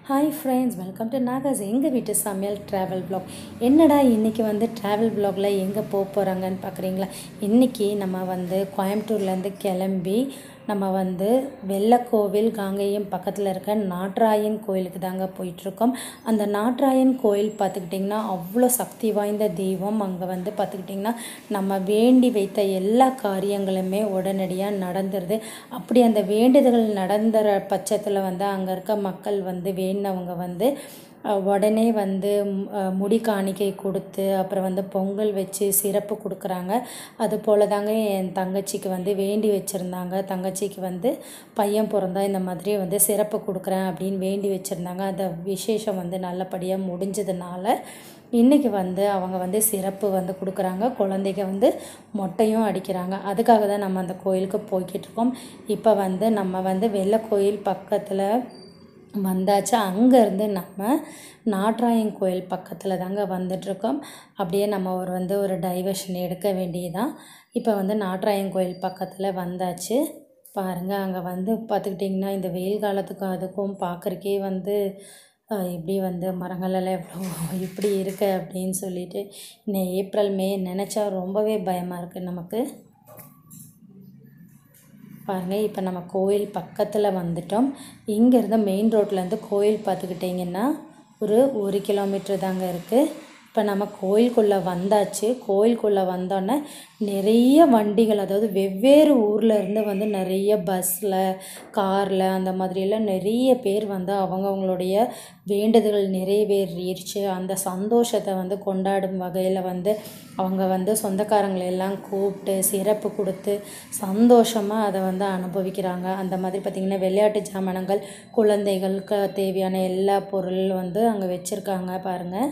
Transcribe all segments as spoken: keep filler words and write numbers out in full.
Hi friends, welcome to Naga's எங்கள் வீட்டு சமையல் ட்ராவல் வ்ளாக். என்னடா இன்றைக்கி வந்து ட்ராவல் வ்ளாகில் எங்கே போக போகிறாங்கன்னு பார்க்குறீங்களா? இன்றைக்கி நம்ம வந்து கோயம்புத்தூர்லேருந்து கிளம்பி நம்ம வந்து வெள்ளக்கோவில் காங்கேயம் பக்கத்தில் இருக்க நாட்ராயன் கோயிலுக்கு தாங்க போயிட்டுருக்கோம். அந்த நாட்ராயன் கோயில் பார்த்துக்கிட்டிங்கன்னா அவ்வளோ சக்தி வாய்ந்த தெய்வம். அங்கே வந்து பார்த்துக்கிட்டிங்கன்னா நம்ம வேண்டி வைத்த எல்லா காரியங்களுமே உடனடியாக நடந்துருது. அப்படி அந்த வேண்டுதல்கள் நடந்துற பட்சத்தில் வந்து அங்கே இருக்க மக்கள் வந்து வேண்டினவங்க வந்து உடனே வந்து முடி காணிக்கை கொடுத்து அப்புறம் வந்து பொங்கல் வச்சு சிறப்பு கொடுக்குறாங்க. அது போல் தாங்க என் தங்கச்சிக்கு வந்து வேண்டி வச்சுருந்தாங்க. தங்கச்சிக்கு வந்து பையன் பிறந்தா இந்த மாதிரி வந்து சிறப்பு கொடுக்குறேன் அப்படின்னு வேண்டி வச்சுருந்தாங்க. அந்த விசேஷம் வந்து நல்லபடியாக முடிஞ்சதுனால இன்றைக்கி வந்து அவங்க வந்து சிறப்பு வந்து கொடுக்குறாங்க. குழந்தைங்க வந்து மொட்டையும் அடிக்கிறாங்க. அதுக்காக தான் நம்ம அந்த கோயிலுக்கு போய்கிட்ருக்கோம். இப்போ வந்து நம்ம வந்து வெள்ளக்கோயில் பக்கத்தில் வந்தாச்சு. அங்கேருந்து நம்ம நாட்ராயன் கோயில் பக்கத்தில் தாங்க வந்துட்ருக்கோம். அப்படியே நம்ம ஒரு வந்து ஒரு டைவர்ஷன் எடுக்க வேண்டியதான். இப்போ வந்து நாட்ராயன் கோயில் பக்கத்தில் வந்தாச்சு. பாருங்கள், அங்கே வந்து பார்த்துக்கிட்டிங்கன்னா இந்த வெயில் காலத்துக்கும் அதுக்கும் பார்க்குறக்கே வந்து இப்படி வந்து மரங்களெல்லாம் எவ்வளோ இப்படி இருக்கு அப்படின்னு சொல்லிட்டு இன்னும் ஏப்ரல் மே நினச்சா ரொம்பவே பயமாக இருக்குது நமக்கு. பாருங்கள், இப்போ நம்ம கோயில் பக்கத்தில் வந்துட்டோம். இங்கேருந்து மெயின் ரோட்லேருந்து கோயில் பார்த்துக்கிட்டிங்கன்னா ஒரு ஒரு கிலோமீட்டர் தாங்க இருக்குது. இப்போ நம்ம கோயிலுக்குள்ளே வந்தாச்சு. கோயிலுக்குள்ளே வந்தோடனே நிறைய வண்டிகள், அதாவது வெவ்வேறு ஊரில் இருந்து வந்து நிறைய பஸ்ஸில் காரில் அந்த மாதிரியெல்லாம் நிறைய பேர் வந்து அவங்கவுங்களுடைய வேண்டுதல்கள் நிறைவேறிடுச்சு. அந்த சந்தோஷத்தை வந்து கொண்டாடும் வகையில் வந்து அவங்க வந்து சொந்தக்காரங்களெல்லாம் கூப்பிட்டு சிறப்பு கொடுத்து சந்தோஷமாக அதை வந்து அனுபவிக்கிறாங்க. அந்த மாதிரி பார்த்திங்கன்னா விளையாட்டு சாமானங்கள், குழந்தைகளுக்கு தேவையான எல்லா பொருள் வந்து அங்கே வச்சுருக்காங்க. பாருங்கள்,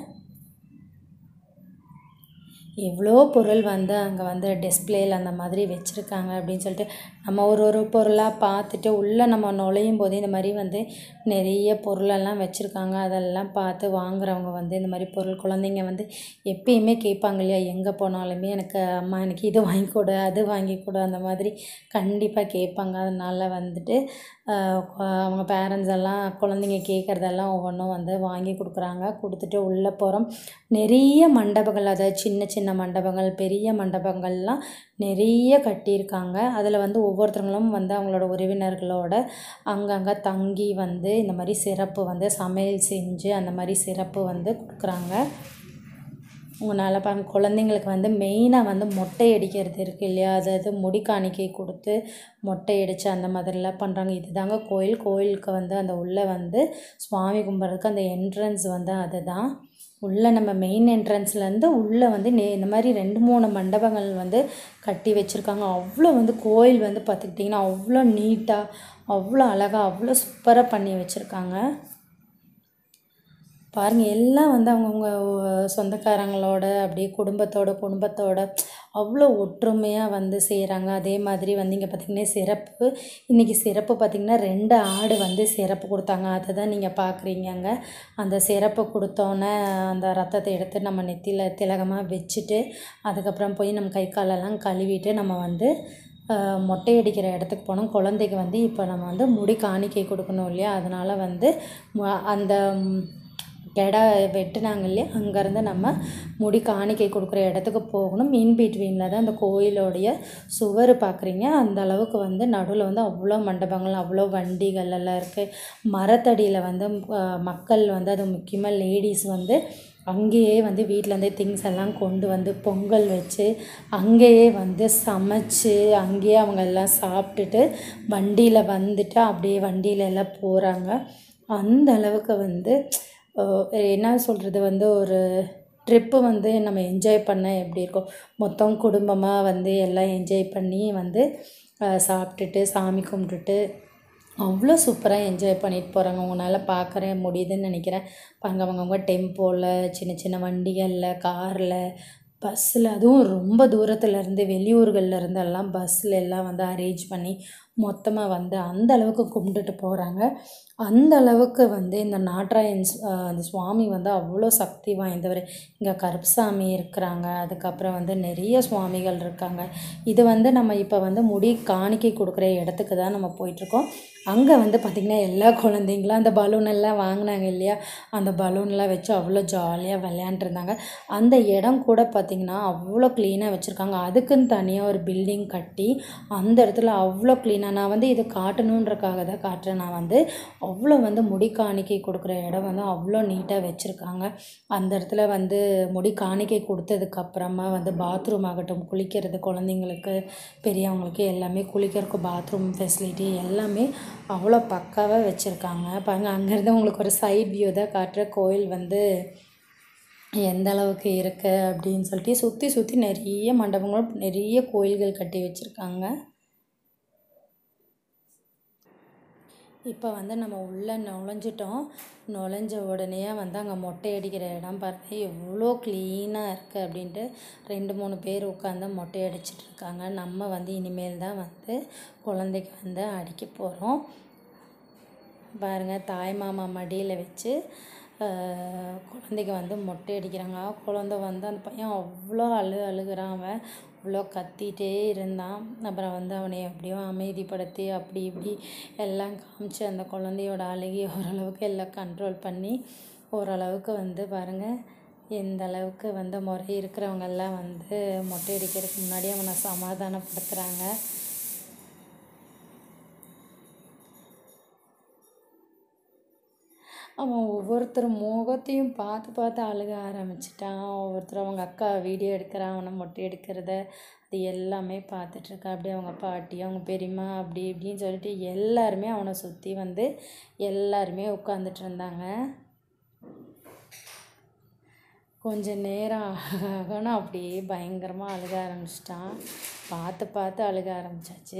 எவ்வளோ பொருள் வந்து அங்கே வந்து டிஸ்பிளேயில் அந்த மாதிரி வச்சுருக்காங்க அப்படின்னு சொல்லிட்டு நம்ம ஒரு ஒரு பொருளாக பார்த்துட்டு உள்ளே நம்ம நுழையும் போதே இந்த மாதிரி வந்து நிறைய பொருளெல்லாம் வச்சுருக்காங்க. அதெல்லாம் பார்த்து வாங்குறவங்க வந்து இந்த மாதிரி பொருள் குழந்தைங்க வந்து எப்பயுமே கேட்பாங்க இல்லையா, எங்கே போனாலுமே எனக்கு அம்மா எனக்கு இது வாங்கி கொடு அது வாங்கி கொடு அந்த மாதிரி கண்டிப்பாக கேட்பாங்க. அதனால் வந்துட்டு அவங்க பேரண்ட்ஸ் எல்லாம் குழந்தைங்க கேட்குறதெல்லாம் ஒவ்வொன்றும் வந்து வாங்கி கொடுக்குறாங்க. கொடுத்துட்டு உள்ளே போகிறோம். நிறைய மண்டபங்கள், அதாவது சின்ன சின்ன மண்டபங்கள், பெரிய மண்டபங்கள்லாம் நிறைய கட்டியிருக்காங்க. அதில் வந்து ஒவ்வொருத்தவங்களும் வந்து அவங்களோட உறவினர்களோட அங்கங்கே தங்கி வந்து இந்த மாதிரி சிறப்பு வந்து சமையல் செஞ்சு அந்த மாதிரி சிறப்பு வந்து கொடுக்குறாங்க. உங்களால் பாருங்க, குழந்தைங்களுக்கு வந்து மெயினாக வந்து மொட்டை அடிக்கிறது இருக்குது இல்லையா, அதாவது முடி காணிக்கை கொடுத்து மொட்டை அடித்து அந்த மாதிரிலாம் பண்ணுறாங்க. இது தாங்க கோயில். கோயிலுக்கு வந்து அந்த உள்ளே வந்து சுவாமி கும்பிட்றதுக்கு அந்த என்ட்ரன்ஸ் வந்து அதுதான். உள்ளே நம்ம மெயின் என்ட்ரன்ஸ்லேருந்து உள்ளே வந்து நே இந்த மாதிரி ரெண்டு மூணு மண்டபங்கள் வந்து கட்டி வச்சுருக்காங்க. அவ்வளோ வந்து கோயில் வந்து பார்த்துக்கிட்டிங்கன்னா அவ்வளோ நீட்டாக, அவ்வளோ அழகாக, அவ்வளோ சூப்பராக பண்ணி வச்சுருக்காங்க. பாருங்கள், எல்லாம் வந்து அவங்கவுங்க சொந்தக்காரங்களோட அப்படியே குடும்பத்தோட குடும்பத்தோட அவ்வளோ ஒற்றுமையாக வந்து செய்கிறாங்க. அதே மாதிரி வந்து இங்கே பார்த்திங்கன்னா சிறப்பு இன்றைக்கி சிறப்பு பார்த்திங்கன்னா ரெண்டு ஆடு வந்து சிறப்பு கொடுத்தாங்க. அதை தான் நீங்கள் பார்க்குறீங்க. அந்த சிறப்பு கொடுத்தோன்னே அந்த ரத்தத்தை எடுத்து நம்ம நெத்தியில் திலகமாக வச்சுட்டு அதுக்கப்புறம் போய் நம்ம கை காலெல்லாம் கழுவிட்டு நம்ம வந்து மொட்டை அடிக்கிற இடத்துக்கு போனோம். குழந்தைக்கு வந்து இப்போ நம்ம வந்து முடி காணிக்கை கொடுக்கணும் இல்லையா, அதனால் வந்து அந்த கெடா வெட்டுனாங்க இல்லையா, அங்கேருந்து நம்ம முடி காணிக்கை கொடுக்குற இடத்துக்கு போகணும். இன் பிட்வீனில் தான் அந்த கோயிலோடைய சுவர் பார்க்குறீங்க. அந்த அளவுக்கு வந்து நடுவில் வந்து அவ்வளோ மண்டபங்கள், அவ்வளோ வண்டிகள் எல்லாம் இருக்குது. மரத்தடியில் வந்து மக்கள் வந்து அது முக்கியமாக லேடிஸ் வந்து அங்கேயே வந்து வீட்டிலேருந்தே திங்ஸ் எல்லாம் கொண்டு வந்து பொங்கல் வச்சு அங்கேயே வந்து சமைச்சு அங்கேயே அவங்க எல்லாம் சாப்பிட்டுட்டு வண்டியில் வந்துட்டு அப்படியே வண்டியில் எல்லாம் போகிறாங்க. அந்த அளவுக்கு வந்து என்ன சொல்கிறது, வந்து ஒரு ட்ரிப்பு வந்து நம்ம என்ஜாய் பண்ண எப்படி இருக்கும், மொத்தம் குடும்பமாக வந்து எல்லாம் என்ஜாய் பண்ணி வந்து சாப்பிட்டுட்டு சாமி கும்பிட்டுட்டு அவ்வளோ சூப்பராக என்ஜாய் பண்ணிட்டு போகிறாங்க. உங்களால் பார்க்குற முடியுதுன்னு நினைக்கிறேன். பாருங்க, அவங்கவுங்க டெம்போவில், சின்ன சின்ன வண்டிகளில், காரில், பஸ்ஸில், அதுவும் ரொம்ப தூரத்துலேருந்து வெளியூர்கள்லேருந்து எல்லாம் பஸ்ஸில் எல்லாம் வந்து அரேஞ்ச் பண்ணி மொத்தமாக வந்து அந்த அளவுக்கு கும்பிட்டுட்டு போகிறாங்க. அந்த அளவுக்கு வந்து இந்த நாட்ராயன்ஸ் அந்த சுவாமி வந்து அவ்வளோ சக்தி வாய்ந்தவர். இங்கே கருப்பசாமி இருக்கிறாங்க, அதுக்கப்புறம் வந்து நிறைய சுவாமிகள் இருக்காங்க. இது வந்து நம்ம இப்போ வந்து முடி காணிக்கை கொடுக்குற இடத்துக்கு தான் நம்ம போயிட்டுருக்கோம். அங்கே வந்து பார்த்திங்கன்னா எல்லா குழந்தைங்களும் அந்த பலூன் எல்லாம் வாங்கினாங்க இல்லையா, அந்த பலூன்லாம் வச்சு அவ்வளோ ஜாலியாக விளையாண்டுருந்தாங்க. அந்த இடம் கூட பார்த்திங்கன்னா அவ்வளோ க்ளீனாக வச்சுருக்காங்க. அதுக்குன்னு தனியாக ஒரு பில்டிங் கட்டி அந்த இடத்துல அவ்வளோ க்ளீனாக, நான் வந்து இது காட்டணுன்றக்காக தான் காட்டுறேன். நான் வந்து அவ்வளோ வந்து முடி காணிக்கை கொடுக்குற இடம் வந்து அவ்வளோ நீட்டாக வச்சுருக்காங்க. அந்த இடத்துல வந்து முடி காணிக்கை கொடுத்ததுக்கப்புறமா வந்து பாத்ரூம் ஆகட்டும், குளிக்கிறது குழந்தைங்களுக்கு பெரியவங்களுக்கு எல்லாமே குளிக்கிறதுக்கு பாத்ரூம் ஃபெசிலிட்டி எல்லாமே அவ்வளோ பக்காவாக வச்சுருக்காங்க. பாருங்கள், அங்கேருந்து உங்களுக்கு ஒரு சைட் வியூ தான் காட்டுற கோயில் வந்து எந்த அளவுக்கு இருக்குது அப்படின்னு சொல்லிட்டு சுற்றி சுற்றி நிறைய மண்டபங்களும் நிறைய கோயில்கள் கட்டி வச்சுருக்காங்க. இப்போ வந்து நம்ம உள்ளே நுழைஞ்சிட்டோம். நுழைஞ்ச உடனே வந்து அங்கே மொட்டை அடிக்கிற இடம் பாருங்க எவ்வளோ க்ளீனாக இருக்குது அப்படின்ட்டு ரெண்டு மூணு பேர் உட்காந்து மொட்டை அடிச்சிட்ருக்காங்க. நம்ம வந்து இனிமேல் தான் வந்து குழந்தைக்கு வந்து அடிக்க போகிறோம். பாருங்கள், தாய் மாமா மடியில் வச்சு குழந்தைக்கு வந்து மொட்டை அடிக்கிறாங்க. குழந்த வந்து அந்த பையன் அவ்வளோ அழு அழுகிறான். அவன் அவ்வளோ கத்திகிட்டே இருந்தான். அப்புறம் வந்து அவனை எப்படியோ அமைதிப்படுத்தி அப்படி இப்படி எல்லாம் காமிச்சு அந்த குழந்தையோட அழுகையை ஓரளவுக்கு எல்லாம் கண்ட்ரோல் பண்ணி ஓரளவுக்கு வந்து பாருங்கள் எந்த அளவுக்கு வந்து முறை இருக்கிறவங்கெல்லாம் வந்து மொட்டை அடிக்கிறதுக்கு முன்னாடி அவனை சமாதானப்படுத்துகிறாங்க. அவன் ஒவ்வொருத்தர் முகத்தையும் பார்த்து பார்த்து அழுக ஆரம்பிச்சிட்டான். ஒவ்வொருத்தர் அவங்க அக்கா வீடியோ எடுக்கிறான், அவனை மொட்டை எடுக்கிறத அது எல்லாமே பார்த்துட்ருக்கா. அப்படியே அவங்க பாட்டி, அவங்க பெரியம்மா அப்படி இப்படின்னு சொல்லிட்டு எல்லாருமே அவனை சுற்றி வந்து எல்லாருமே உட்காந்துட்டு இருந்தாங்க. கொஞ்சம் நேரம் ஆகணும் அப்படியே பயங்கரமாக அழுக ஆரம்பிச்சிட்டான். பார்த்து பார்த்து அழுக ஆரம்பிச்சாச்சு.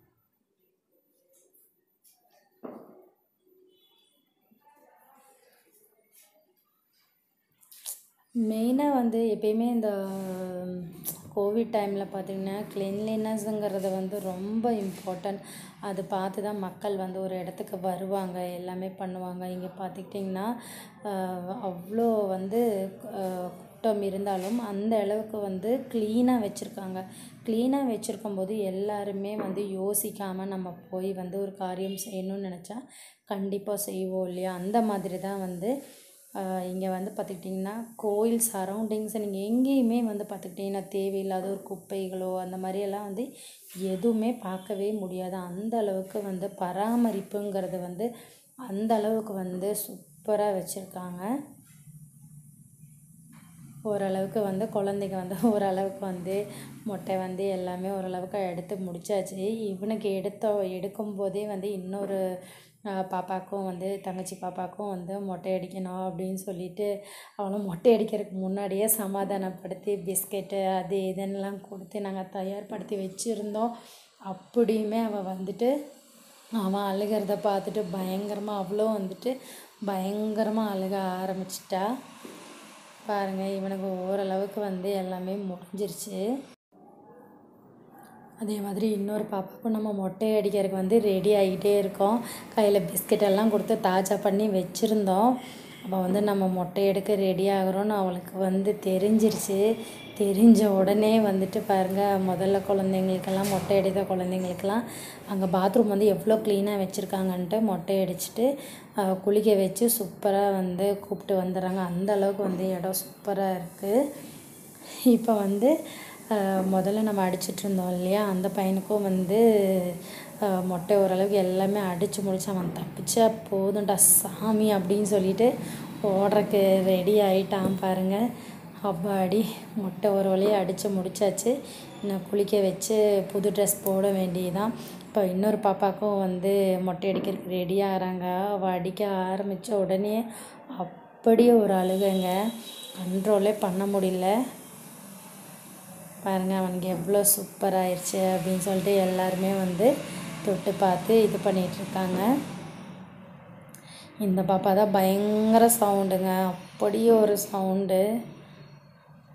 மெயினாக வந்து எப்பயுமே இந்த கோவிட் டைமில் பார்த்திங்கன்னா க்ளீன்லினஸ்ஸுங்கிறது வந்து ரொம்ப இம்பார்ட்டன்ட். அது பார்த்து தான் மக்கள் வந்து ஒரு இடத்துக்கு வருவாங்க, எல்லாமே பண்ணுவாங்க. இங்கே பார்த்துக்கிட்டிங்கன்னா அவ்வளோ வந்து கூட்டம் இருந்தாலும் அந்த அளவுக்கு வந்து க்ளீனாக வச்சுருக்காங்க. க்ளீனாக வச்சுருக்கும்போது எல்லாருமே வந்து யோசிக்காமல் நம்ம போய் வந்து ஒரு காரியம் செய்யணும்னு நினச்சா கண்டிப்பாக செய்வோம் இல்லையா? அந்த மாதிரி தான் வந்து இங்கே வந்து பார்த்துக்கிட்டிங்கன்னா கோயில் சரௌண்டிங்ஸை நீங்கள் எங்கேயுமே வந்து பார்த்துக்கிட்டிங்கன்னா தேவையில்லாத ஒரு குப்பைகளோ அந்த மாதிரியெல்லாம் வந்து எதுவுமே பார்க்கவே முடியாது. அந்த அளவுக்கு வந்து பராமரிப்புங்கிறது வந்து அந்த அளவுக்கு வந்து சூப்பராக வச்சுருக்காங்க. ஓரளவுக்கு வந்து குழந்தைங்க வந்து ஓரளவுக்கு வந்து மொட்டை வந்து எல்லாமே ஓரளவுக்கு எடுத்து முடிச்சாச்சு. இவனுக்கு எடுத்த எடுக்கும்போதே வந்து இன்னொரு பாப்பாவுக்கும் வந்து தங்கச்சி பாப்பாவுக்கும் வந்து மொட்டை அடிக்கணும் அப்படின்னு சொல்லிட்டு அவளை மொட்டை அடிக்கிறதுக்கு முன்னாடியே சமாதானப்படுத்தி பிஸ்கெட்டு அது இதெல்லாம் கொடுத்து நாங்கள் தயார்படுத்தி வச்சுருந்தோம். அப்படியுமே அவள் வந்துட்டு அவன் அழுகிறத பார்த்துட்டு பயங்கரமாக அவ்வளோ வந்துட்டு பயங்கரமாக அழுக ஆரம்பிச்சிட்டா. பாருங்கள், இவனுக்கு ஓரளவுக்கு வந்து எல்லாமே முடிஞ்சிருச்சு. அதே மாதிரி இன்னொரு பாப்பாவுக்கும் நம்ம மொட்டை அடிக்கிறதுக்கு வந்து ரெடி ஆகிட்டே இருக்கோம். கையில் பிஸ்கெட்டெல்லாம் கொடுத்து தாஜா பண்ணி வச்சுருந்தோம். அப்போ வந்து நம்ம மொட்டை எடுக்க ரெடி ஆகிறோன்னு அவளுக்கு வந்து தெரிஞ்சிருச்சு. தெரிஞ்ச உடனே வந்துட்டு பாருங்கள், முதல்ல குழந்தைங்களுக்கெல்லாம் மொட்டை அடித்த குழந்தைங்களுக்கெல்லாம் அங்கே பாத்ரூம் வந்து எவ்வளோ க்ளீனாக வச்சுருக்காங்கன்ட்டு மொட்டை அடிச்சுட்டு குளிக்க வச்சு சூப்பராக வந்து கூப்பிட்டு வந்துடுறாங்க. அந்த அளவுக்கு வந்து இடம் சூப்பராக இருக்குது. இப்போ வந்து முதல்ல நம்ம அடிச்சிட்ருந்தோம் இல்லையா, அந்த பையனுக்கும் வந்து மொட்டை ஓரளவுக்கு எல்லாமே அடித்து முடிச்சு அவன் தப்பிச்சா போதும்டா சாமி அப்படின்னு சொல்லிட்டு ஓடுறக்கு ரெடி ஆகிட்டான். பாருங்கள், அப்பாடி மொட்டை ஒரு வழியாக அடித்து முடிச்சாச்சு. இன்னும் குளிக்க வச்சு புது ட்ரெஸ் போட வேண்டியதான். இப்போ இன்னொரு பாப்பாவுக்கும் வந்து மொட்டை அடிக்கிறதுக்கு ரெடி ஆகிறாங்க. அவள் அடிக்க ஆரம்பித்த உடனே அப்படியே ஒரு அழுகைங்க, கண்ட்ரோலே பண்ண முடியல. பாருங்கள், அவனுக்கு எவ்வளோ சூப்பராகிடுச்சு அப்படின்னு சொல்லிட்டு எல்லாருமே வந்து தொட்டு பார்த்து இது பண்ணிகிட்ருக்காங்க. இந்த பாப்பா தான் பயங்கர சவுண்டுங்க, அப்படியே ஒரு சவுண்டு.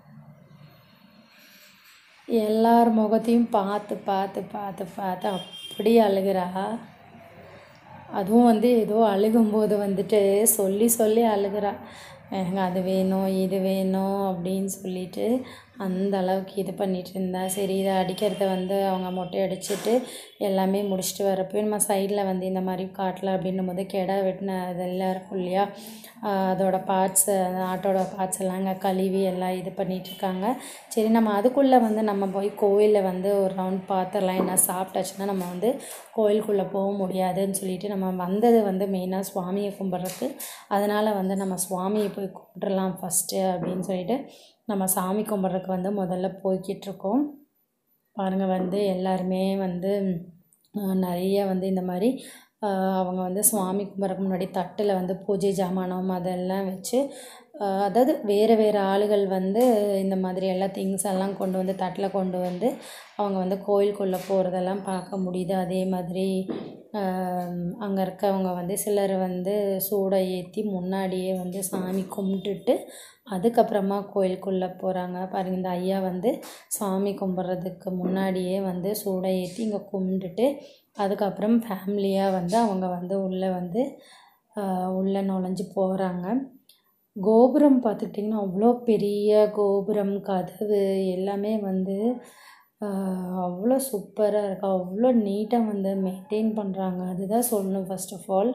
எல்லார் முகத்தையும் பார்த்து பார்த்து பார்த்து பார்த்து அப்படி அழுகிறா. அதுவும் வந்து ஏதோ அழுகும்போது வந்துட்டு சொல்லி சொல்லி அழுகிறா. எனக்கு அது வேணும் இது வேணும் அப்படின்னு சொல்லிட்டு அந்த அளவுக்கு இது பண்ணிகிட்டு இருந்தா. சரி இதை அடிக்கிறத வந்து அவங்க மொட்டை அடிச்சுட்டு எல்லாமே முடிச்சுட்டு வரப்போ நம்ம சைடில் வந்து இந்த மாதிரி காட்டில் அப்படின்னும் போது கெடா வெட்டின அதெல்லாம் இருக்கும் இல்லையா, அதோட பார்ட்ஸு அந்த ஆட்டோட பார்ட்ஸ் எல்லாம் அங்கே கழுவி எல்லாம் இது பண்ணிகிட்ருக்காங்க. சரி நம்ம அதுக்குள்ளே வந்து நம்ம போய் கோயிலில் வந்து ஒரு ரவுண்ட் பார்த்துடலாம், என்ன சாப்பிட்டாச்சுன்னா நம்ம வந்து கோயிலுக்குள்ளே போக முடியாதுன்னு சொல்லிட்டு நம்ம வந்தது வந்து மெயினாக சுவாமியை கும்பிட்றதுக்கு. அதனால் வந்து நம்ம சுவாமியை போய் கும்பிட்றலாம் ஃபஸ்ட்டு அப்படின்னு சொல்லிட்டு நம்ம சாமி கும்பிட்றதுக்கு வந்து முதல்ல போய்கிட்ருக்கோம். பாருங்கள் வந்து எல்லாருமே வந்து நிறைய வந்து இந்த மாதிரி அவங்க வந்து சுவாமி கும்பிட்றதுக்கு முன்னாடி தட்டில் வந்து பூஜை ஜாமானம் அதெல்லாம் வச்சு, அதாவது வேறு வேறு ஆளுகள் வந்து இந்த மாதிரி எல்லா திங்ஸ் எல்லாம் கொண்டு வந்து தட்டில் கொண்டு வந்து அவங்க வந்து கோயிலுக்குள்ளே போகிறதெல்லாம் பார்க்க முடியுது. அதே மாதிரி அங்கே இருக்கவங்க வந்து சிலர் வந்து சூடை ஏற்றி முன்னாடியே வந்து சாமி கும்பிட்டுட்டு அதுக்கப்புறமா கோயிலுக்குள்ளே போகிறாங்க. பாருங்கள் இந்த ஐயா வந்து சாமி கும்பிட்றதுக்கு முன்னாடியே வந்து சூடை ஏற்றி இங்கே கும்பிட்டுட்டு அதுக்கப்புறம் ஃபேமிலியாக வந்து அவங்க வந்து உள்ளே வந்து உள்ளே நுழைஞ்சு போகிறாங்க. கோபுரம் பார்த்துக்கிட்டிங்கன்னா அவ்வளோ பெரிய கோபுரம், கதவு எல்லாமே வந்து அவ்வளோ சூப்பராக இருக்குது. அவ்வளோ நீட்டாக வந்து மெயின்டைன் பண்ணுறாங்க, அதுதான் சொல்லணும் ஃபர்ஸ்ட் ஆஃப் ஆல்.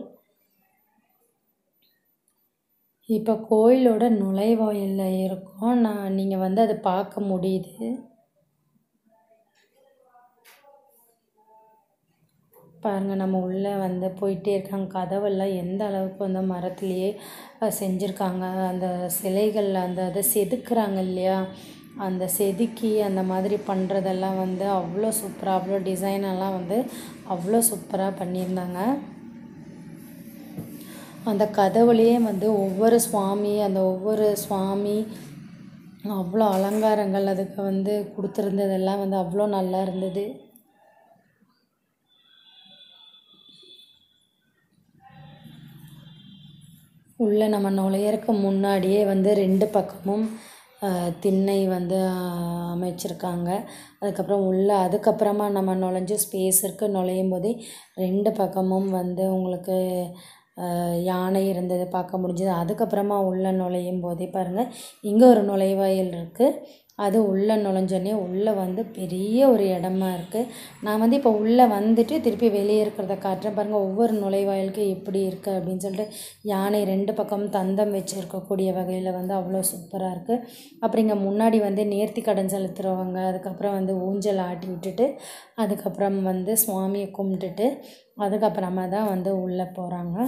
இப்போ கோயிலோட நுழைவாயிலில் இருக்கோம். நான் நீங்கள் வந்து அதை பார்க்க முடியுது. பாருங்கள் நம்ம உள்ளே வந்து போயிட்டே இருக்காங்க. கதவெல்லாம் எந்த அளவுக்கு வந்து மரத்துலேயே செஞ்சுருக்காங்க. அந்த சிலைகள் அந்த அதை செதுக்குறாங்க இல்லையா, அந்த செதுக்கி அந்த மாதிரி பண்ணுறதெல்லாம் வந்து அவ்வளோ சூப்பராக அவ்வளோ டிசைனெல்லாம் வந்து அவ்வளோ சூப்பராக பண்ணியிருந்தாங்க. அந்த கதவுலேயே வந்து ஒவ்வொரு சுவாமி அந்த ஒவ்வொரு சுவாமி அவ்வளோ அலங்காரங்கள் அதுக்கு வந்து கொடுத்துருந்ததெல்லாம் வந்து அவ்வளோ நல்லா இருந்தது. உள்ளே நம்ம நுழையறதுக்கு முன்னாடியே வந்து ரெண்டு பக்கமும் திண்ணை வந்து அமைச்சிருக்காங்க. அதுக்கப்புறம் உள்ளே அதுக்கப்புறமா நம்ம நுழைஞ்சு ஸ்பேஸ் இருக்குது. நுழையும் போதே ரெண்டு பக்கமும் வந்து உங்களுக்கு யானை இருந்தது பார்க்க முடிஞ்சது. அதுக்கப்புறமா உள்ளே நுழையும் போதே பாருங்கள் இங்கே ஒரு நுழைவாயில் இருக்குது. அது உள்ளே நுழைஞ்சோடனே உள்ளே வந்து பெரிய ஒரு இடமா இருக்குது. நான் வந்து இப்போ உள்ளே வந்துட்டு திருப்பி வெளியே இருக்கிறத காட்டுறேன் பாருங்கள். ஒவ்வொரு நுழைவாயிலுக்கு எப்படி இருக்குது அப்படின்னு சொல்லிட்டு யானை ரெண்டு பக்கம் தந்தம் வச்சு இருக்கக்கூடிய வகையில் வந்து அவ்வளோ சூப்பராக இருக்குது. அப்புறம் இங்கே முன்னாடி வந்து நேர்த்தி கடன் செலுத்துகிறவங்க அதுக்கப்புறம் வந்து ஊஞ்சல் ஆட்டி விட்டுட்டு அதுக்கப்புறம் வந்து சுவாமியை கும்பிட்டுட்டு அதுக்கப்புறமா தான் வந்து உள்ளே போகிறாங்க.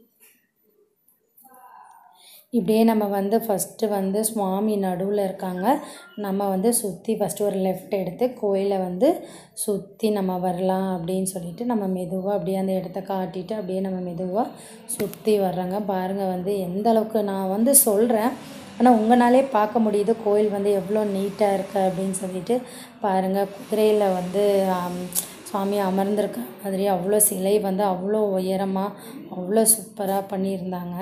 இப்படியே நம்ம வந்து ஃபஸ்ட்டு வந்து சுவாமி நடுவில் இருக்காங்க. நம்ம வந்து சுற்றி ஃபஸ்ட்டு ஒரு லெஃப்ட் எடுத்து கோயிலை வந்து சுற்றி நம்ம வரலாம் அப்படின்னு சொல்லிட்டு நம்ம மெதுவாக அப்படியே அந்த இடத்த காட்டிட்டு அப்படியே நம்ம மெதுவாக சுற்றி வர்றாங்க. பாருங்கள் வந்து எந்த அளவுக்கு நான் வந்து சொல்கிறேன், ஆனால் உங்களாலே பார்க்க முடியுது கோயில் வந்து எவ்வளோ நீட்டாக இருக்குது அப்படின்னு சொல்லிட்டு. பாருங்கள் குதிரையில் வந்து சுவாமி அமர்ந்திருக்க மாதிரி அவ்வளோ சிலை வந்து அவ்வளோ உயரமாக அவ்வளோ சூப்பராக பண்ணியிருந்தாங்க.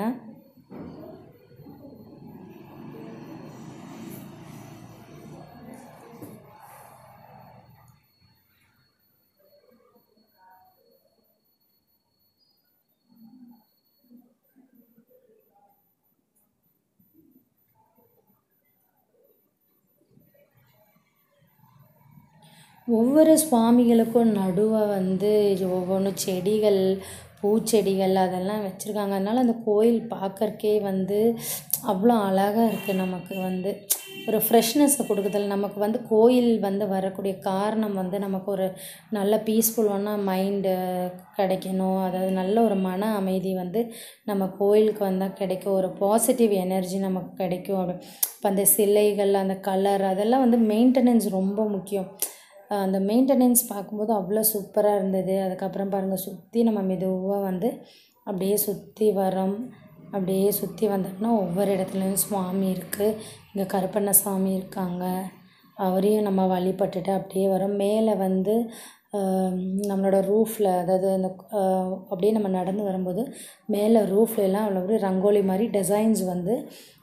ஒவ்வொரு சுவாமிகளுக்கும் நடுவே வந்து ஒவ்வொன்றும் செடிகள் பூச்செடிகள் அதெல்லாம் வச்சுருக்காங்க. அதனால் அந்த கோயில் பார்க்கறக்கே வந்து அவ்வளோ அழகாக இருக்குது. நமக்கு வந்து ஒரு ஃப்ரெஷ்னஸை கொடுக்குதில்ல. நமக்கு வந்து கோயில் வந்து வரக்கூடிய காரணம் வந்து நமக்கு ஒரு நல்ல பீஸ்ஃபுல்லான மைண்டு கிடைக்கணும். அதாவது நல்ல ஒரு மன அமைதி வந்து நம்ம கோயிலுக்கு வந்தால் கிடைக்கும். ஒரு பாசிட்டிவ் எனர்ஜி நமக்கு கிடைக்கும். அப்படி இப்போ அந்த சிலைகள் அந்த கலர் அதெல்லாம் வந்து மெயின்டெனன்ஸ் ரொம்ப முக்கியம். அந்த மெயின்டெனன்ஸ் பார்க்கும்போது அவ்வளோ சூப்பராக இருந்தது. அதுக்கப்புறம் பாருங்கள் சுற்றி நம்ம மெதுவாக வந்து அப்படியே சுற்றி வரோம். அப்படியே சுற்றி வந்தோம்னா ஒவ்வொரு இடத்துலையும் சுவாமி இருக்குது. இங்கே கருப்பண்ண சாமி இருக்காங்க, அவரையும் நம்ம வழிபட்டுட்டு அப்படியே வரோம். மேலே வந்து நம்மளோட ரூஃபில் அதாவது அந்த அப்படியே நம்ம நடந்து வரும்போது மேலே ரூஃப்லலாம் அவ்வளோ ரங்கோலி மாதிரி டிசைன்ஸ் வந்து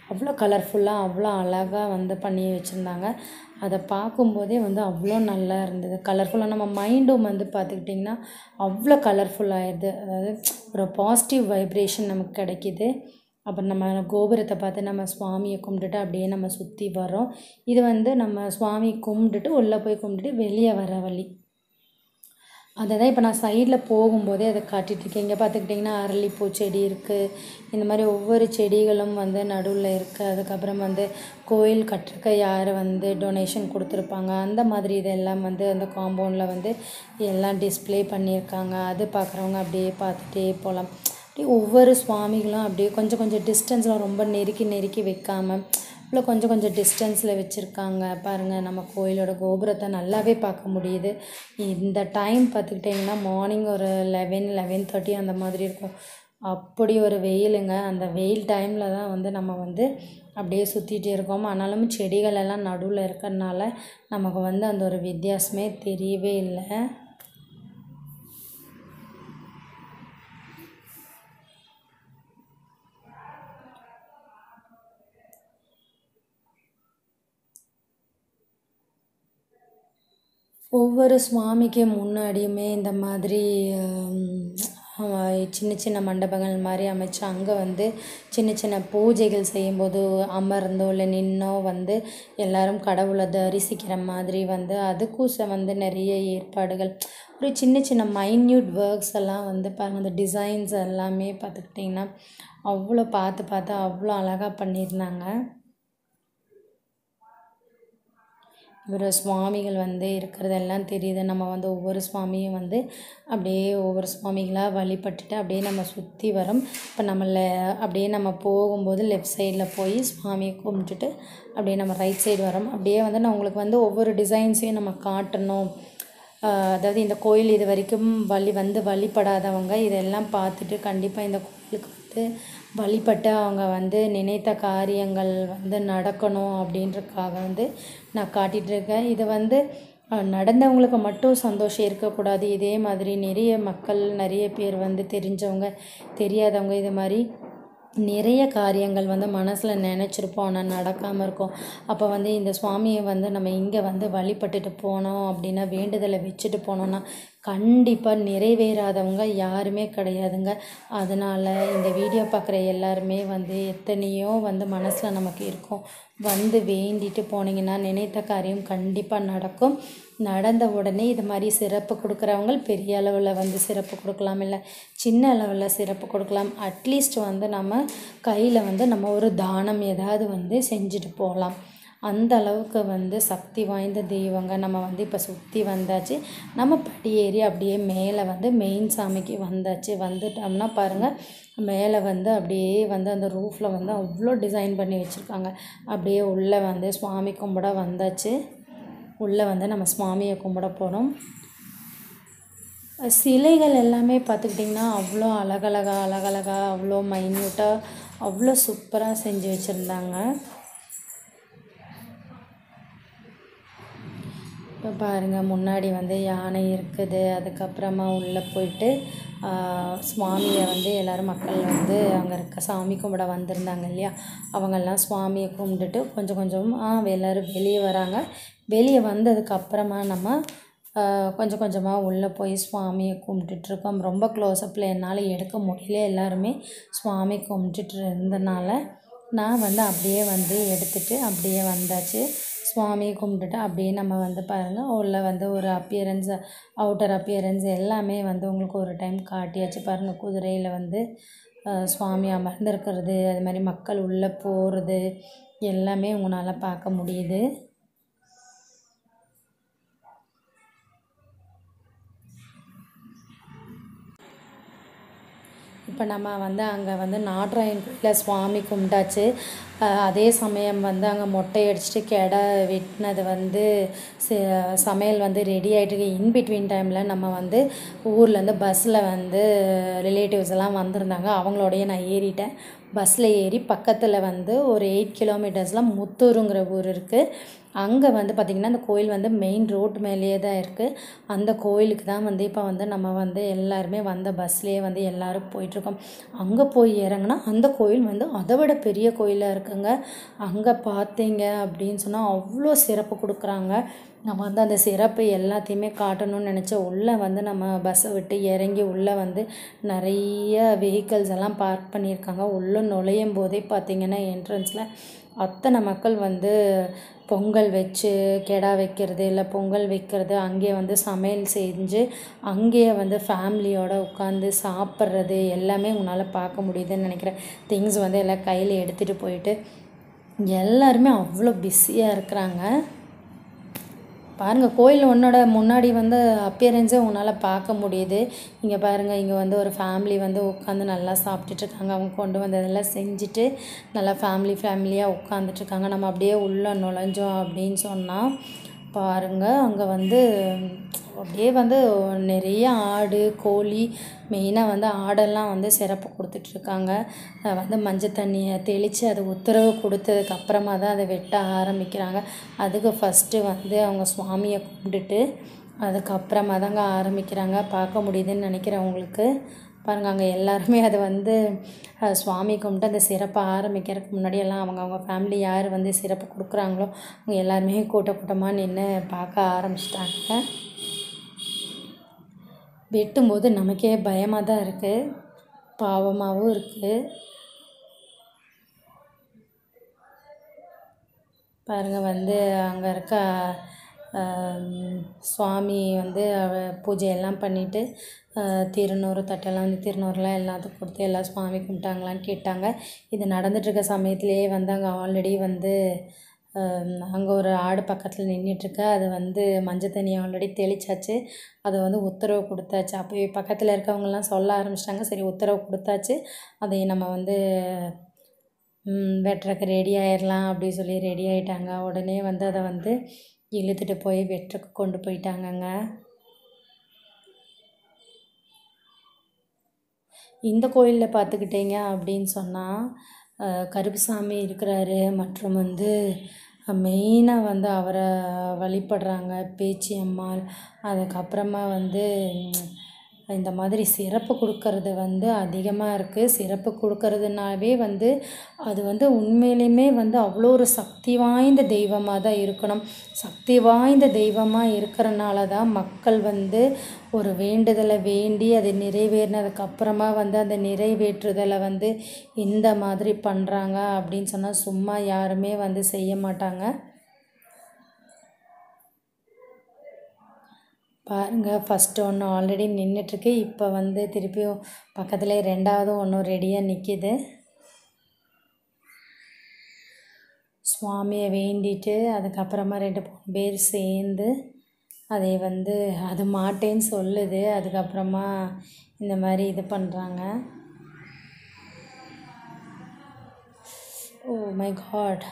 அவ்வளோ கலர்ஃபுல்லாக அவ்வளோ அழகாக வந்து பண்ணி வச்சுருந்தாங்க. அதை பார்க்கும்போதே வந்து அவ்வளோ நல்லா இருந்தது. கலர்ஃபுல்லாக நம்ம மைண்டும் வந்து பார்த்துக்கிட்டிங்கன்னா அவ்வளோ கலர்ஃபுல்லாகிடுது. அதாவது ஒரு பாசிட்டிவ் வைப்ரேஷன் நமக்கு கிடைக்கிது. அப்புறம் நம்ம கோபுரத்தை பார்த்து நம்ம சுவாமியை கும்பிட்டுட்டு அப்படியே நம்ம சுற்றி வரோம். இது வந்து நம்ம சுவாமி கும்பிட்டுட்டு உள்ளே போய் கும்பிட்டுட்டு வெளியே வர வழி. அதை தான் இப்போ நான் சைடில் போகும்போதே அதை காட்டிகிட்ருக்கேன். இங்கே பார்த்துக்கிட்டிங்கன்னா அரளிப்பூ செடி இருக்குது. இந்த மாதிரி ஒவ்வொரு செடிகளும் வந்து நடுவில் இருக்குது. அதுக்கப்புறம் வந்து கோயில் கட்டுறக்க யார் வந்து டொனேஷன் கொடுத்துருப்பாங்க அந்த மாதிரி இதெல்லாம் வந்து அந்த காம்பவுண்டில் வந்து எல்லாம் டிஸ்ப்ளே பண்ணியிருக்காங்க. அது பார்க்குறவங்க அப்படியே பார்த்துட்டே போகலாம். அப்படியே ஒவ்வொரு சுவாமிகளும் அப்படியே கொஞ்சம் கொஞ்சம் டிஸ்டன்ஸில் ரொம்ப நெருக்கி நெருக்கி வைக்காமல் இவ்வளோ கொஞ்சம் கொஞ்சம் டிஸ்டன்ஸில் வச்சுருக்காங்க. பாருங்கள், நம்ம கோயிலோட கோபுரத்தை நல்லாவே பார்க்க முடியுது. இந்த டைம் பார்த்துக்கிட்டிங்கன்னா மார்னிங் ஒரு லெவன் லெவன் தேர்ட்டி அந்த மாதிரி இருக்கும். அப்படி ஒரு வெயிலுங்க. அந்த வெயில் டைமில் தான் வந்து நம்ம வந்து அப்படியே சுற்றிட்டே இருக்கோம். ஆனாலும் செடிகள் எல்லாம் நடுவில் இருக்கிறதுனால நமக்கு வந்து அந்த ஒரு வித்தியாசமே தெரியவே இல்லை. ஒவ்வொரு சுவாமிக்கு முன்னாடியுமே இந்த மாதிரி சின்ன சின்ன மண்டபங்கள் மாதிரி அமைச்சு அங்கே வந்து சின்ன சின்ன பூஜைகள் செய்யும்போது அமர்ந்தோ இல்லை நின்னோ வந்து எல்லோரும் கடவுளை தரிசிக்கிற மாதிரி வந்து அதுக்கும் வந்து நிறைய ஏற்பாடுகள், ஒரு சின்ன சின்ன மைன்யூட் ஒர்க்ஸ் எல்லாம் வந்து பாருங்கள். அந்த டிசைன்ஸ் எல்லாமே பார்த்துக்கிட்டிங்கன்னா அவ்வளோ பார்த்து பார்த்து அவ்வளோ அழகாக பண்ணியிருந்தாங்க. ஒரு சுவாமிகள் வந்து இருக்கிறதெல்லாம் தெரியுது. நம்ம வந்து ஒவ்வொரு சுவாமியும் வந்து அப்படியே ஒவ்வொரு சுவாமிகளாக வழிபட்டுட்டு அப்படியே நம்ம சுற்றி வரோம். இப்போ நம்மள அப்படியே நம்ம போகும்போது லெஃப்ட் சைடில் போய் சுவாமியை கும்பிட்டுட்டு அப்படியே நம்ம ரைட் சைடு வரோம். அப்படியே வந்து நான் உங்களுக்கு வந்து ஒவ்வொரு டிசைன்ஸையும் நம்ம காட்டணும். அதாவது இந்த கோயில் இது வரைக்கும் வழி வந்து வழிபடாதவங்க இதெல்லாம் பார்த்துட்டு கண்டிப்பாக இந்த கோயிலுக்கு வந்து வழிபட்டு அவங்க வந்து நினைத்த காரியங்கள் வந்து நடக்கணும் அப்படின்றதுக்காக வந்து நான் காட்டிகிட்ருக்கேன். இது வந்து நடந்தவங்களுக்கு மட்டும் சந்தோஷம் இருக்கக்கூடாது. இதே மாதிரி நிறைய மக்கள் நிறைய பேர் வந்து தெரிஞ்சவங்க தெரியாதவங்க இது மாதிரி நிறைய காரியங்கள் வந்து மனசில் நினச்சிருப்போம், ஆனால் நடக்காமல் இருக்கும். அப்போ வந்து இந்த சுவாமியை வந்து நம்ம இங்கே வந்து வழிபட்டுட்டு போனோம் அப்படின்னா, வேண்டுதலை வச்சுட்டு போனோன்னா கண்டிப்பாக நிறைவேறாதவங்க யாருமே கிடையாதுங்க. அதனால் இந்த வீடியோ பார்க்குற எல்லாருமே வந்து எத்தனையோ வந்து மனசில் நமக்கு இருக்கும், வந்து வேண்டிட்டு போனீங்கன்னா நினைத்த காரியம் கண்டிப்பாக நடக்கும். நடந்த உடனே இது மாதிரி சிறப்பு கொடுக்குறவங்க பெரிய அளவில் வந்து சிறப்பு கொடுக்கலாம், இல்லை சின்ன அளவில் சிறப்பு கொடுக்கலாம். அட்லீஸ்ட் வந்து நம்ம கையில் வந்து நம்ம ஒரு தானம் ஏதாவது வந்து செஞ்சுட்டு போகலாம். அந்த அளவுக்கு வந்து சக்தி வாய்ந்த தெய்வங்க. நம்ம வந்து இப்போ சுற்றி வந்தாச்சு. நம்ம படி ஏறி அப்படியே மேலே வந்து மெயின் சாமிக்கு வந்தாச்சு. வந்துட்டோம்னா பாருங்கள், மேலே வந்து அப்படியே வந்து அந்த ரூஃபில் வந்து அவ்வளோ டிசைன் பண்ணி வச்சுருக்காங்க. அப்படியே உள்ளே வந்து சுவாமி கும்பிட வந்தாச்சு. உள்ளே வந்து நம்ம சுவாமியை கும்பிட போகிறோம். சிலைகள் எல்லாமே பார்த்துக்கிட்டிங்கன்னா அவ்வளோ அழகழகா அழகழகா அவ்வளோ மைன்யூட்டாக அவ்வளோ சூப்பராக செஞ்சு வச்சுருந்தாங்க. இப்போ பாருங்கள், முன்னாடி வந்து யானை இருக்குது. அதுக்கப்புறமா உள்ளே போயிட்டு சுவாமியை வந்து எல்லோரும் மக்கள் வந்து அங்கே இருக்க சாமி கும்பிட வந்திருந்தாங்க இல்லையா, அவங்கெல்லாம் சுவாமியை கும்பிட்டுட்டு கொஞ்சம் கொஞ்சமாக எல்லோரும் வெளியே வராங்க. வெளியே வந்ததுக்கப்புறமா நம்ம கொஞ்சம் கொஞ்சமாக உள்ளே போய் சுவாமியை கும்பிட்டுட்ருக்கோம். ரொம்ப க்ளோஸ்அப்பில் என்னால் எடுக்க முடியல. எல்லாருமே சுவாமி கும்பிட்டுட்டு இருந்தனால நான் வந்து அப்படியே வந்து எடுத்துகிட்டு அப்படியே வந்தாச்சு. சுவாமியை கும்பிட்டுட்டு அப்படியே நம்ம வந்து பாருங்கள், உள்ளே வந்து ஒரு அப்பியரன்ஸ் அவுட்டர் அப்பியரன்ஸ் எல்லாமே வந்து உங்களுக்கு ஒரு டைம் காட்டியாச்சு. பாருங்கள், குதிரையில் வந்து சுவாமி அமர்ந்திருக்கிறது, அது மாதிரி மக்கள் உள்ளே போகிறது எல்லாமே உங்களால் பார்க்க முடியுது. இப்போ நம்ம வந்து அங்கே வந்து நாட்ராயன் கோயிலில் சுவாமி கும்பிட்டாச்சு. அதே சமயம் வந்து அங்கே மொட்டை அடிச்சுட்டு கெடா வெட்டினது வந்து சமையல் வந்து ரெடி ஆகிட்டுருக்கு. இன்பிட்வீன் டைமில் நம்ம வந்து ஊர்லேருந்து பஸ்ஸில் வந்து ரிலேட்டிவ்ஸ் எல்லாம் வந்திருந்தாங்க. அவங்களோடையே நான் ஏறிட்டேன். பஸ்ஸில் ஏறி பக்கத்தில் வந்து ஒரு எயிட் கிலோமீட்டர்ஸில் முத்தூருங்கிற ஊர் இருக்குது. அங்கே வந்து பார்த்திங்கன்னா அந்த கோயில் வந்து மெயின் ரோட் மேலேயே தான் இருக்குது. அந்த கோயிலுக்கு தான் வந்து இப்போ வந்து நம்ம வந்து எல்லாருமே வந்த பஸ்லேயே வந்து எல்லோரும் போயிட்டுருக்கோம். அங்கே போய் இறங்குனா அந்த கோயில் வந்து அதை விட பெரிய கோயிலாக இருக்குது. இருக்குங்க. அங்கே பார்த்தீங்க அப்படின்னு சொன்னால் அவ்வளோ சிறப்பு கொடுக்குறாங்க. நம்ம வந்து அந்த சிறப்பு எல்லாத்தையுமே காட்டணும்னு நினச்சா உள்ளே வந்து நம்ம பஸ்ஸை விட்டு இறங்கி உள்ளே வந்து நிறைய வெஹிக்கல்ஸ் எல்லாம் பார்க் பண்ணியிருக்காங்க. உள்ளே நுழையும் போதே பார்த்திங்கன்னா என்ட்ரன்ஸில் அத்தனை மக்கள் வந்து பொங்கல் வச்சு கெடா வைக்கிறது இல்லை பொங்கல் வைக்கிறது, அங்கேயே வந்து சமையல் செஞ்சு அங்கேயே வந்து ஃபேமிலியோடு உட்காந்து சாப்பிட்றது எல்லாமே உங்களால் பார்க்க முடியுதுன்னு நினைக்கிறேன். திங்ஸ் வந்து எல்லாம் கையில் எடுத்துகிட்டு போயிட்டு எல்லாருமே அவ்வளோ பிஸியாக இருக்கிறாங்க. பாருங்கள், கோயில் ஒன்றோட முன்னாடி வந்து அப்பியரன்ஸே உங்களால் பார்க்க முடியுது. இங்கே பாருங்கள், இங்கே வந்து ஒரு ஃபேமிலி வந்து உட்காந்து நல்லா சாப்பிட்டுட்ருக்காங்க. அவங்க கொண்டு வந்ததெல்லாம் செஞ்சுட்டு நல்லா ஃபேமிலி ஃபேமிலியாக உட்காந்துட்ருக்காங்க. நம்ம அப்படியே உள்ளே நுழைஞ்சோம் அப்படின்னு சொன்னால் பாருங்கள், அங்கே வந்து அப்படியே வந்து நிறைய ஆடு கோழி, மெயினாக வந்து ஆடெல்லாம் வந்து சிறப்பு கொடுத்துட்ருக்காங்க. வந்து மஞ்சள் தண்ணியை தெளித்து அது உத்தரவு கொடுத்ததுக்கப்புறமா தான் அதை வெட்ட ஆரம்பிக்கிறாங்க. அதுக்கு ஃபஸ்ட்டு வந்து அவங்க சுவாமியை கும்பிட்டுட்டு அதுக்கப்புறமா தாங்க ஆரம்பிக்கிறாங்க. பார்க்க முடியுதுன்னு நினைக்கிறேன் உங்களுக்கு. பாருங்கள், அங்கே எல்லாருமே அதை வந்து சுவாமி கும்பிட்டு அந்த சிறப்பை ஆரம்பிக்கிறதுக்கு முன்னாடியெல்லாம் அவங்க அவங்க ஃபேமிலி யார் வந்து சிறப்பு கொடுக்குறாங்களோ அவங்க எல்லாருமே கூட்ட கூட்டமாக நின்று பார்க்க ஆரம்பிச்சிட்டாங்க. வெட்டும்போது நமக்கே பயமாக தான் இருக்குது, பாவமாகவும் இருக்குது. பாருங்கள், வந்து அங்கே இருக்க சுவாமி வந்து பூஜையெல்லாம் பண்ணிவிட்டு திருநூறு தட்டெல்லாம் வந்து திருநூறுலாம் எல்லாத்துக்கும் கொடுத்து எல்லாம் சுவாமி கும்பிட்டாங்களான்னு கேட்டாங்க. இது நடந்துகிட்ருக்க சமயத்துலேயே வந்து அங்கே ஆல்ரெடி வந்து அங்கே ஒரு ஆடு பக்கத்தில் நின்றுட்டுருக்கு. அது வந்து மஞ்சள் தண்ணி ஆல்ரெடி தெளித்தாச்சு, அதை வந்து உத்தரவு கொடுத்தாச்சு. அப்போ பக்கத்தில் இருக்கவங்கெல்லாம் சொல்ல ஆரம்பிச்சிட்டாங்க, சரி உத்தரவு கொடுத்தாச்சு, அதை நம்ம வந்து வெட்டுறக்கு ரெடி ஆயிடலாம் அப்படி சொல்லி ரெடி ஆகிட்டாங்க. உடனே வந்து அதை வந்து இழுத்துட்டு போய் வெட்டுறக்கு கொண்டு போயிட்டாங்கங்க. இந்த கோயிலில் பார்த்துக்கிட்டிங்க அப்படின்னு சொன்னால் கருப்புசாமி இருக்கிறாரு, மற்றும் வந்து மெயினாக வந்து அவரை வழிபடுறாங்க பேச்சி அம்மாள். அதுக்கப்புறமா வந்து இந்த மாதிரி சிறப்பு கொடுக்கறது வந்து அதிகமாக இருக்குது. சிறப்பு கொடுக்கறதுனாவே வந்து அது வந்து உண்மையிலுமே வந்து அவ்வளோ ஒரு சக்தி வாய்ந்த தெய்வமாக தான் இருக்கணும். சக்தி வாய்ந்த தெய்வமாக இருக்கிறனால தான் மக்கள் வந்து ஒரு வேண்டுதலை வேண்டி அது நிறைவேறினதுக்கப்புறமா வந்து அந்த நிறைவேற்றுதலை வந்து இந்த மாதிரி பண்ணுறாங்க அப்படின்னு சொன்னால் சும்மா யாருமே வந்து செய்ய மாட்டாங்க. பாருங்கள், ஃபஸ்ட்டு ஒன்று ஆல்ரெடி நின்றுட்டுருக்கு, இப்போ வந்து திருப்பியும் பக்கத்துலேயே ரெண்டாவது ஒன்று ரெடியாக நிற்கிது. சுவாமியை வேண்டிட்டு அதுக்கப்புறமா ரெண்டு மூணு பேர் சேர்ந்து அதை வந்து அது மாட்டேன்னு சொல்லுது. அதுக்கப்புறமா இந்த மாதிரி இது பண்ணுறாங்க. Oh my God!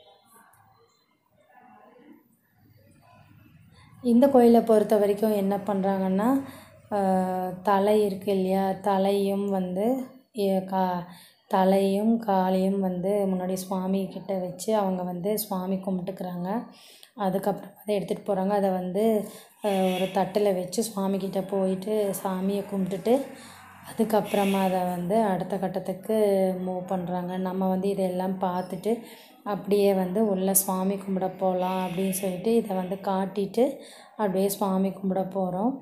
இந்த கோயிலை பொறுத்த வரைக்கும் என்ன பண்ணுறாங்கன்னா, தலை இருக்குது இல்லையா, தலையும் வந்து கா தலையும் காலையும் வந்து முன்னாடி சுவாமி கிட்ட வச்சு அவங்க வந்து சுவாமி கும்பிட்டுக்கிறாங்க. அதுக்கப்புறமா அதை எடுத்துகிட்டு போகிறாங்க. அதை வந்து ஒரு தட்டில் வச்சு சுவாமிக்கிட்ட போயிட்டு சாமியை கும்பிட்டுட்டு அதுக்கப்புறமா அதை வந்து அடுத்த கட்டத்துக்கு மூவ் பண்ணுறாங்க. நம்ம வந்து இதெல்லாம் பார்த்துட்டு அப்படியே வந்து உள்ளே சுவாமி கும்பிட போகலாம் அப்படின்னு சொல்லிட்டு இதை வந்து காட்டிட்டு அப்படியே சுவாமி கும்பிட போகிறோம்.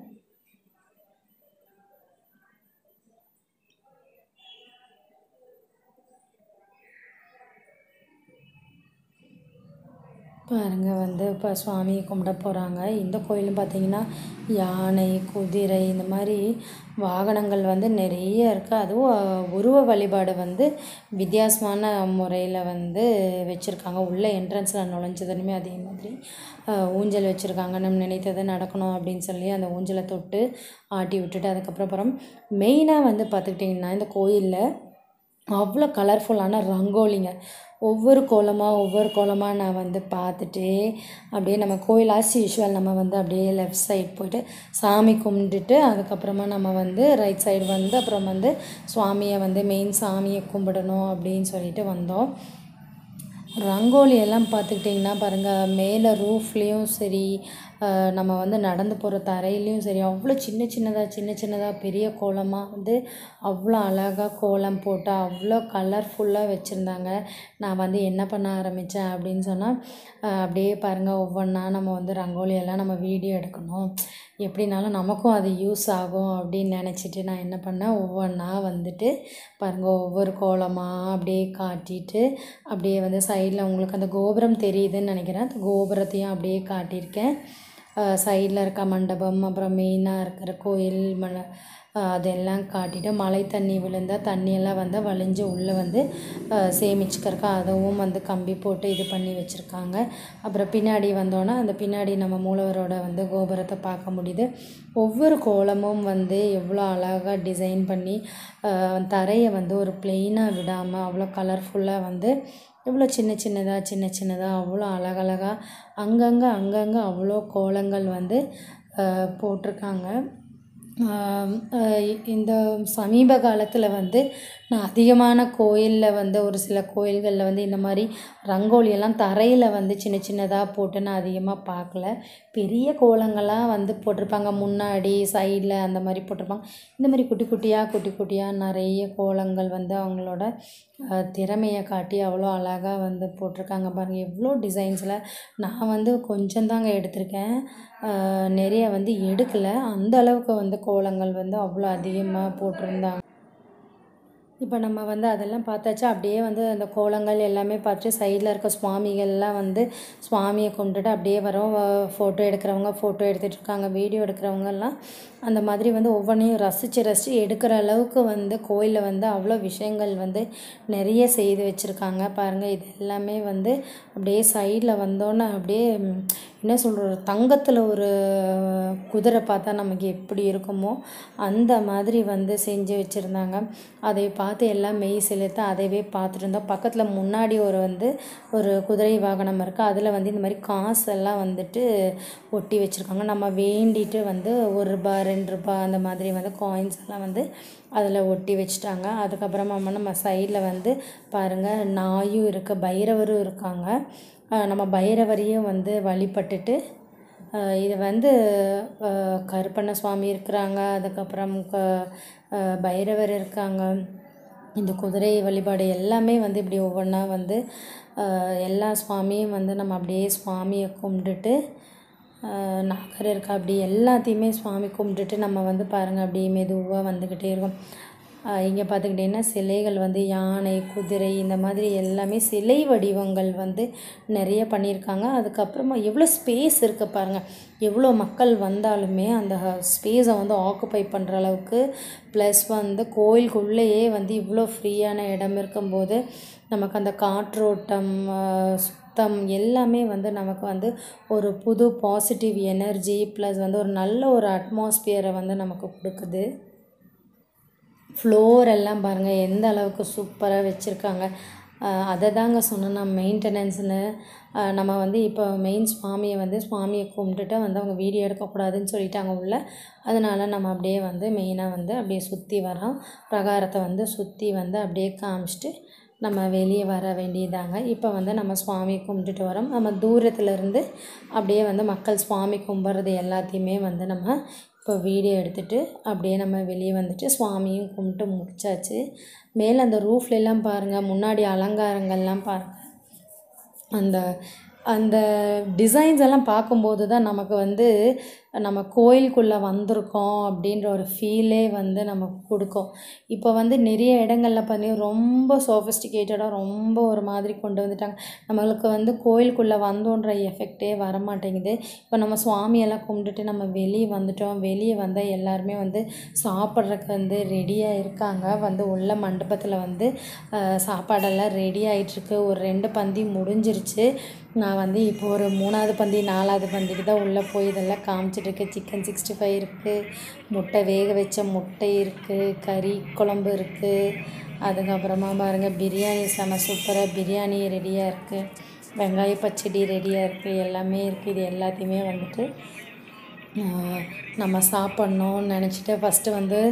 பாருங்கள், வந்து இப்போ சுவாமியை கும்பிட போகிறாங்க. இந்த கோயிலும் பார்த்திங்கன்னா யானை, குதிரை, இந்த மாதிரி வாகனங்கள் வந்து நிறைய இருக்குது. அதுவும் உருவ வழிபாடு வந்து வித்தியாசமான முறையில் வந்து வச்சுருக்காங்க. உள்ளே என்ட்ரன்ஸில் நுழைஞ்சதுமே அதே மாதிரி ஊஞ்சல் வச்சுருக்காங்க. நம்ம நினைத்தது நடக்கணும் அப்படின்னு சொல்லி அந்த ஊஞ்சலை தொட்டு ஆட்டி விட்டுட்டு அதுக்கப்புறம் மெயினாக வந்து பார்த்துக்கிட்டிங்கன்னா இந்த கோயிலில் அவ்வளோ கலர்ஃபுல்லான ரங்கோலிங்க. ஒவ்வொரு கோலமாக ஒவ்வொரு கோலமாக நான் வந்து பார்த்துட்டு அப்படியே நம்ம கோயில் ஆஸ் யூஷுவல் நம்ம வந்து அப்படியே லெஃப்ட் சைடு போய்ட்டு சாமி கும்பிட்டுட்டு அதுக்கப்புறமா நம்ம வந்து ரைட் சைடு வந்து அப்புறம் வந்து சுவாமியை வந்து மெயின் சாமியை கும்பிடணும் அப்படின்னு சொல்லிட்டு வந்தோம். ரங்கோலி எல்லாம் பார்த்துக்கிட்டிங்கன்னா பாருங்கள், மேலே ரூஃப்லேயும் சரி, நம்ம வந்து நடந்து போகிற தரையிலையும் சரி, அவ்வளோ சின்ன சின்னதாக சின்ன சின்னதாக பெரிய கோலமாக வந்து அவ்வளோ அழகாக கோலம் போட்டு அவ்வளோ கலர்ஃபுல்லாக வச்சுருந்தாங்க. நான் வந்து என்ன பண்ண ஆரம்பித்தேன் அப்படின்னு சொன்னால், அப்படியே பாருங்கள் ஒவ்வொன்றா நம்ம வந்து ரங்கோலியெல்லாம் நம்ம வீடியோ எடுக்கணும், எப்படினாலும் நமக்கும் அது யூஸ் ஆகும் அப்படின்னு நினச்சிட்டு நான் என்ன பண்ணேன், ஒவ்வொன்றா வந்துட்டு பாருங்கள் ஒவ்வொரு கோலமாக அப்படியே காட்டிட்டு அப்படியே வந்து சைடில் உங்களுக்கு அந்த கோபுரம் தெரியுதுன்னு நினைக்கிறேன், அந்த கோபுரத்தையும் அப்படியே காட்டியிருக்கேன். சைடில் இருக்க மண்டபம், அப்புறம் மெயினாக இருக்கிற கோயில் மண அதெல்லாம் காட்டிட்டு, மழை தண்ணி விழுந்தால் தண்ணியெல்லாம் வந்து வழிஞ்சு உள்ளே வந்து சேமிச்சுக்கிறக்க அதுவும் வந்து கம்பி போட்டு இது பண்ணி வச்சுருக்காங்க. அப்புறம் பின்னாடி வந்தோன்னா அந்த பின்னாடி நம்ம மூலவரோட வந்து கோபுரத்தை பார்க்க முடியுது. ஒவ்வொரு கோலமும் வந்து எவ்வளோ அழகாக டிசைன் பண்ணி தரையை வந்து ஒரு பிளெயினாக விடாமல் அவ்வளோ கலர்ஃபுல்லாக வந்து எவ்வளோ சின்ன சின்னதாக சின்ன சின்னதாக அவ்வளோ அழகழகாக அங்கங்கே அங்கங்கே அவ்வளோ கோலங்கள் வந்து போட்டிருக்காங்க. இந்த சமீப காலத்தில் வந்து நான் அதிகமான கோயிலில் வந்து ஒரு சில கோயில்களில் வந்து இந்த மாதிரி ரங்கோலியெல்லாம் தரையில் வந்து சின்ன சின்னதாக போட்டு நான் அதிகமாக பார்க்கல. பெரிய கோலங்களாக வந்து போட்டிருப்பாங்க, முன்னாடி சைடில் அந்த மாதிரி போட்டிருப்பாங்க. இந்த மாதிரி குட்டி குட்டியாக குட்டி குட்டியாக நிறைய கோலங்கள் வந்து அவங்களோட திறமையை காட்டி அவ்வளோ அழகாக வந்து போட்டிருக்காங்க. பாருங்கள் எவ்வளோ டிசைன்ஸில். நான் வந்து கொஞ்சம் தாங்க எடுத்திருக்கேன், நிறைய வந்து எடுக்கலை. அந்த அளவுக்கு வந்து கோலங்கள் வந்து அவ்வளோ அதிகமாக போட்டிருந்தாங்க. இப்போ நம்ம வந்து அதெல்லாம் பார்த்தாச்சா, அப்படியே வந்து அந்த கோலங்கள் எல்லாமே பார்த்துட்டு சைடில் இருக்க சுவாமிகள்லாம் வந்து சுவாமியை கும்பிட்டுட்டு அப்படியே வரோம். ஃபோட்டோ எடுக்கிறவங்க ஃபோட்டோ எடுத்துகிட்டு இருக்காங்க, வீடியோ எடுக்கிறவங்கெல்லாம் அந்த மாதிரி வந்து ஒவ்வொன்றையும் ரசித்து ரசித்து எடுக்கிற அளவுக்கு வந்து கோயிலில் வந்து அவ்வளோ விஷயங்கள் வந்து நிறைய செய்து வச்சுருக்காங்க. பாருங்கள் இது எல்லாமே வந்து அப்படியே சைடில் வந்தோன்னே அப்படியே என்ன சொல்கிறது, தங்கத்தில் ஒரு குதிரை பார்த்தா நமக்கு எப்படி இருக்குமோ அந்த மாதிரி வந்து செஞ்சு வச்சுருந்தாங்க. அதை பார்த்து எல்லாம் மெய் செலுத்த அதைவே பார்த்துட்டு இருந்தோம். பக்கத்தில் முன்னாடி ஒரு வந்து ஒரு குதிரை வாகனம் இருக்குது, அதில் வந்து இந்த மாதிரி காசெல்லாம் வந்துட்டு ஒட்டி வச்சுருக்காங்க. நம்ம வேண்டிட்டு வந்து ஒரு ரூபா ரெண்டு ரூபா அந்த மாதிரி வந்து காயின்ஸ் எல்லாம் வந்து அதில் ஒட்டி வச்சுட்டாங்க. அதுக்கப்புறமா நம்ம சைடில் வந்து பாருங்கள் நாயும் இருக்குது, பைரவரும் இருக்காங்க. நம்ம பைரவரையும் வந்து வழிபட்டுட்டு இது வந்து கருப்பண்ண சுவாமி இருக்கிறாங்க, அதுக்கப்புறம் க பைரவர் இருக்காங்க. இந்த குதிரை வழிபாடு எல்லாமே வந்து இப்படி ஒவ்வொன்றா வந்து எல்லா சுவாமியும் வந்து நம்ம அப்படியே சுவாமியை கும்பிட்டுட்டு நாகர் இருக்கா அப்படி எல்லாத்தையுமே சுவாமி கும்பிட்டுட்டு நம்ம வந்து பாருங்கள் அப்படியே மெதுவாக வந்துக்கிட்டே இருக்கும். இங்கே பார்த்துக்கிட்டிங்கன்னா சிலைகள் வந்து யானை, குதிரை இந்த மாதிரி எல்லாமே சிலை வடிவங்கள் வந்து நிறைய பண்ணியிருக்காங்க. அதுக்கப்புறமா எவ்வளோ ஸ்பேஸ் இருக்குது பாருங்கள், எவ்வளோ மக்கள் வந்தாலுமே அந்த ஸ்பேஸை வந்து ஆக்குப்பை பண்ணுற அளவுக்கு, ப்ளஸ் வந்து கோயிலுக்குள்ளேயே வந்து இவ்வளோ ஃப்ரீயான இடம் இருக்கும்போது நமக்கு அந்த காற்றோட்டம் சுத்தம் எல்லாமே வந்து நமக்கு வந்து ஒரு புது பாசிட்டிவ் எனர்ஜி ப்ளஸ் வந்து ஒரு நல்ல ஒரு அட்மாஸ்பியரை வந்து நமக்கு கொடுக்குது. ஃப்ளோர் எல்லாம் பாருங்கள் எந்த அளவுக்கு சூப்பராக வச்சுருக்காங்க. அதை தாங்க சொன்னேன்னா மெயின்டெனன்ஸ்னு. நம்ம வந்து இப்போ மெயின் சுவாமியை வந்து சுவாமியை கும்பிட்டுட்டு வந்து அவங்க வீடியோ எடுக்கக்கூடாதுன்னு சொல்லிட்டாங்க உள்ள. அதனால் நம்ம அப்படியே வந்து மெயினாக வந்து அப்படியே சுற்றி வரோம், பிரகாரத்தை வந்து சுற்றி வந்து அப்படியே காமிச்சிட்டு நம்ம வெளியே வர வேண்டியதாங்க. இப்போ வந்து நம்ம சுவாமி கும்பிட்டுட்டு வரோம். நம்ம தூரத்துலேருந்து அப்படியே வந்து மக்கள் சுவாமி கும்பிட்றது எல்லாத்தையுமே வந்து நம்ம இப்போ வீடியோ எடுத்துகிட்டு அப்படியே நம்ம வெளியே வந்துட்டு சுவாமியும் கும்பிட்டு முடிச்சாச்சு. மேலே அந்த ரூஃப்லெல்லாம் பாருங்கள், முன்னாடி அலங்காரங்கள்லாம் பாருங்கள். அந்த அந்த டிசைன்ஸ் எல்லாம் பார்க்கும்போது தான் நமக்கு வந்து நம்ம கோயிலுக்குள்ளே வந்திருக்கோம் அப்படின்ற ஒரு ஃபீலே வந்து நமக்கு கொடுக்கும். இப்போ வந்து நிறைய இடங்களில் பார்த்தீங்கன்னா ரொம்ப சோஃபிஸ்டிகேட்டடாக ரொம்ப ஒரு மாதிரி கொண்டு வந்துட்டாங்க. நம்மளுக்கு வந்து கோயிலுக்குள்ளே வந்தோன்ற எஃபெக்டே வரமாட்டேங்குது. இப்போ நம்ம சுவாமியெல்லாம் கும்பிட்டுட்டு நம்ம வெளியே வந்துட்டோம். வெளியே வந்தால் எல்லாருமே வந்து சாப்பிட்றதுக்கு வந்து ரெடியாக இருக்காங்க. வந்து உள்ள மண்டபத்தில் வந்து சாப்பாடெல்லாம் ரெடி ஆகிட்டுருக்கு. ஒரு ரெண்டு பந்தி முடிஞ்சிருச்சு. நான் வந்து இப்போ ஒரு மூணாவது பந்தி நாலாவது பந்திக்கு தான் உள்ளே போய் இதெல்லாம் காமிச்சிட்ருக்கேன். சிக்கன் சிக்ஸ்டி ஃபைவ் இருக்குது, முட்டை வேக வச்ச முட்டை இருக்குது, கறி குழம்பு இருக்குது, அதுக்கப்புறமா பாருங்கள் பிரியாணி செம சூப்பராக பிரியாணி ரெடியாக இருக்குது, வெங்காய பச்சடி ரெடியாக இருக்குது, எல்லாமே இருக்குது. இது எல்லாத்தையுமே வந்துட்டு நம்ம சாப்பிட்ணுன்னு நினச்சிட்டு ஃபஸ்ட்டு வந்து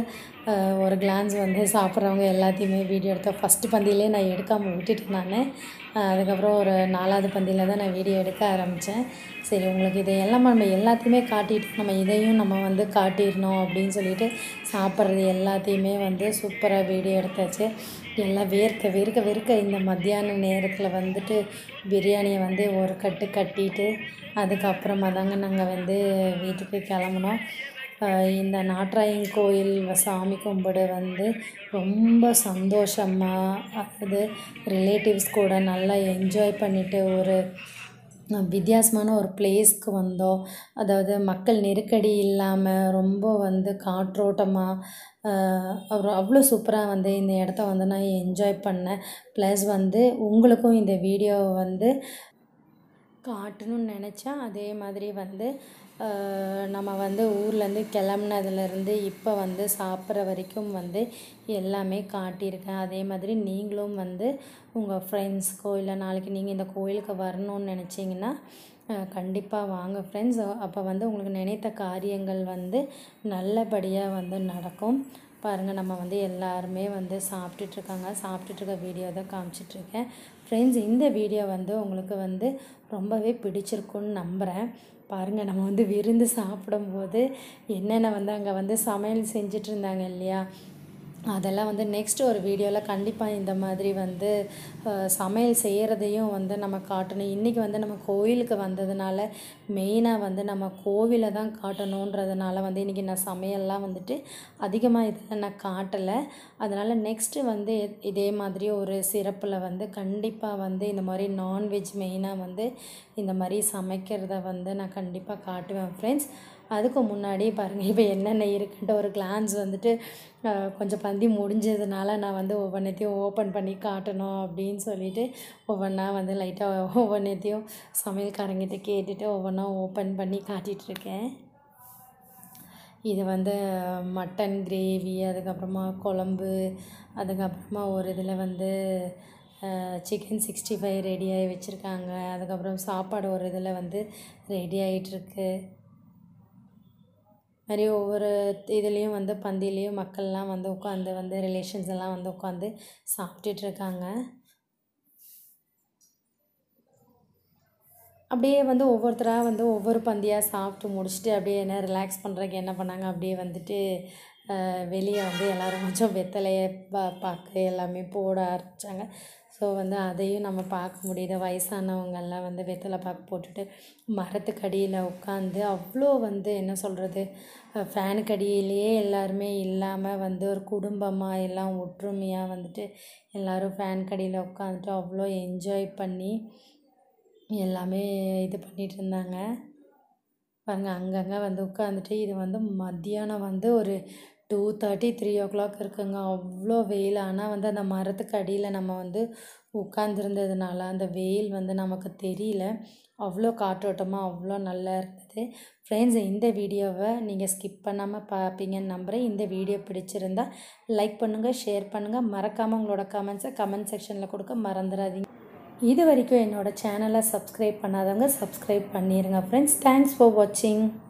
ஒரு கிளான்ஸ் வந்து சாப்பிட்றவங்க எல்லாத்தையுமே வீடியோ எடுத்தேன். ஃபஸ்ட்டு பந்தியிலே நான் எடுக்காமல் விட்டுட்டேன் நான். அதுக்கப்புறம் ஒரு நாலாவது பந்தியில் தான் நான் வீடியோ எடுக்க ஆரம்பித்தேன். சரி உங்களுக்கு இதை எல்லாம் நம்ம எல்லாத்தையுமே காட்டிட்டு நம்ம இதையும் நம்ம வந்து காட்டிடணும் அப்படின்னு சொல்லிட்டு சாப்பிட்றது எல்லாத்தையுமே வந்து சூப்பராக வீடியோ எடுத்தாச்சு. எல்லாம் வேர்க்க வேர்க்க வேர்க்க இந்த மத்தியான நேரத்தில் வந்துட்டு பிரியாணியை வந்து ஒரு கட்டு கட்டிட்டு அதுக்கப்புறமா தாங்க நாங்கள் வந்து வீட்டுக்கு கிளம்புனோம். இந்த நாட்ராயன் கோயில் சாமி கும்பிட வந்து ரொம்ப சந்தோஷமாக அது ரிலேட்டிவ்ஸ் கூட நல்லா என்ஜாய் பண்ணிவிட்டு ஒரு வித்தியாசமான ஒரு பிளேஸ்க்கு வந்தோம். அதாவது மக்கள் நெருக்கடி இல்லாமல் ரொம்ப வந்து காற்றோட்டமாக ஒரு அவ்வளோ சூப்பராக வந்து இந்த இடத்த வந்து நான் என்ஜாய் பண்ணேன். ப்ளஸ் வந்து உங்களுக்கும் இந்த வீடியோவை வந்து காட்டணும்னு நினச்சேன். அதே மாதிரி வந்து நம்ம வந்து ஊர்லேருந்து கிளம்புனதுலேருந்து இப்போ வந்து சாப்பிட்ற வரைக்கும் வந்து எல்லாமே காட்டியிருக்கேன். அதே மாதிரி நீங்களும் வந்து உங்கள் ஃப்ரெண்ட்ஸ்க்கோ இல்லை நாளைக்கு நீங்கள் இந்த கோயிலுக்கு வரணும்னு நினச்சிங்கன்னா கண்டிப்பாக வாங்க ஃப்ரெண்ட்ஸ். அப்போ வந்து உங்களுக்கு நினைத்த காரியங்கள் வந்து நல்லபடியாக வந்து நடக்கும். பாருங்கள் நம்ம வந்து எல்லாருமே வந்து சாப்பிட்டுட்ருக்காங்க. சாப்பிட்டுட்ருக்க வீடியோ தான் காமிச்சிட்ருக்கேன் ஃப்ரெண்ட்ஸ். இந்த வீடியோ வந்து உங்களுக்கு வந்து ரொம்பவே பிடிச்சிருக்குன்னு நம்புகிறேன். பாருங்கள் நம்ம வந்து விருந்து சாப்பிடும்போது என்னென்ன வந்து அங்கே வந்து சமையல் செஞ்சிட்ருந்தாங்க இல்லையா, அதெல்லாம் வந்து நெக்ஸ்ட் ஒரு வீடியோவில் கண்டிப்பாக இந்த மாதிரி வந்து சமையல் செய்கிறதையும் வந்து நம்ம காட்டணும். இன்றைக்கி வந்து நம்ம கோவிலுக்கு வந்ததுனால மெயினாக வந்து நம்ம கோவிலை தான் காட்டணுன்றதுனால வந்து இன்றைக்கி நான் சமையல்லாம் வந்துட்டு அதிகமாக இதில் நான் காட்டலை. அதனால் நெக்ஸ்ட்டு வந்து இதே மாதிரி ஒரு சிறப்பில் வந்து கண்டிப்பாக வந்து இந்த மாதிரி நான்வெஜ் மெயினாக வந்து இந்த மாதிரி சமைக்கிறத வந்து நான் கண்டிப்பாக காட்டுவேன் ஃப்ரெண்ட்ஸ். அதுக்கு முன்னாடி பாருங்கள் இப்போ என்னென்ன இருக்குன்ட்டு ஒரு கிளான்ஸ் வந்துட்டு கொஞ்சம் பந்தி முடிஞ்சதுனால நான் வந்து ஒவ்வொன்றத்தையும் ஓப்பன் பண்ணி காட்டணும் அப்படின்னு சொல்லிட்டு ஒவ்வொன்றா வந்து லைட்டாக ஒவ்வொன்றத்தையும் சமையல்காரங்கிட்ட கேட்டுட்டு ஒவ்வொன்றா ஓப்பன் பண்ணி காட்டிகிட்ருக்கேன். இது வந்து மட்டன் கிரேவி, அதுக்கப்புறமா குழம்பு, அதுக்கப்புறமா ஒரு இதில் வந்து சிக்கன் சிக்ஸ்டி ஃபைவ் ரெடியாகி வச்சுருக்காங்க. அதுக்கப்புறம் சாப்பாடு ஒரு இதில் வந்து ரெடி ஆகிட்டுருக்கு. மாதிரி ஒவ்வொரு இதுலேயும் வந்து பந்திலையும் மக்கள்லாம் வந்து உட்காந்து வந்து ரிலேஷன்ஸ் எல்லாம் வந்து உட்காந்து சாப்பிட்டுட்ருக்காங்க. அப்படியே வந்து ஒவ்வொருத்தராக வந்து ஒவ்வொரு பந்தியாக சாப்பிட்டு முடிச்சுட்டு அப்படியே என்ன ரிலாக்ஸ் பண்ணுறதுக்கு என்ன பண்ணாங்க, அப்படியே வந்துட்டு வெளியே வந்து எல்லோரும் கொஞ்சம் வெத்தலையை பா பாக்கு எல்லாமே போட ஆரம்பித்தாங்க. ஸோ வந்து அதையும் நம்ம பார்க்க முடியுது. வயசானவங்கெல்லாம் வந்து வெத்தலை பாக்கு போட்டுட்டு மரத்துக்கடியில் உட்காந்து அவ்வளோ வந்து என்ன சொல்கிறது, ஃபேனுக்கடியிலேயே எல்லாருமே இல்லாமல் வந்து ஒரு குடும்பமாக எல்லாம் ஒற்றுமையாக வந்துட்டு எல்லோரும் ஃபேனுக்கடியில் உட்காந்துட்டு அவ்வளோ என்ஜாய் பண்ணி எல்லாமே இது பண்ணிகிட்டு இருந்தாங்க. பாருங்கள் அங்கங்கே வந்து உட்காந்துட்டு இது வந்து மத்தியானம் வந்து ஒரு two thirty three o'clock இருக்குங்க. அவ்வளோ வெயில். ஆனால் வந்து அந்த மரத்துக்கு அடியில் நம்ம வந்து உட்காந்துருந்ததுனால அந்த வெயில் வந்து நமக்கு தெரியல. அவ்வளோ காற்றோட்டமாக அவ்வளோ நல்லா இருந்தது ஃப்ரெண்ட்ஸ். இந்த வீடியோவை நீங்கள் ஸ்கிப் பண்ணாமல் பார்ப்பீங்கன்னு நம்புகிறேன். இந்த வீடியோ பிடிச்சிருந்தா லைக் பண்ணுங்கள், ஷேர் பண்ணுங்கள். மறக்காமல் உங்களோட கமெண்ட்ஸை கமெண்ட் செக்ஷனில் கொடுக்க மறந்துடாதீங்க. இது வரைக்கும் என்னோடய சேனலை சப்ஸ்கிரைப் பண்ணாதவங்க சப்ஸ்கிரைப் பண்ணிடுங்க ஃப்ரெண்ட்ஸ். தேங்க்ஸ் ஃபார் வாட்சிங்.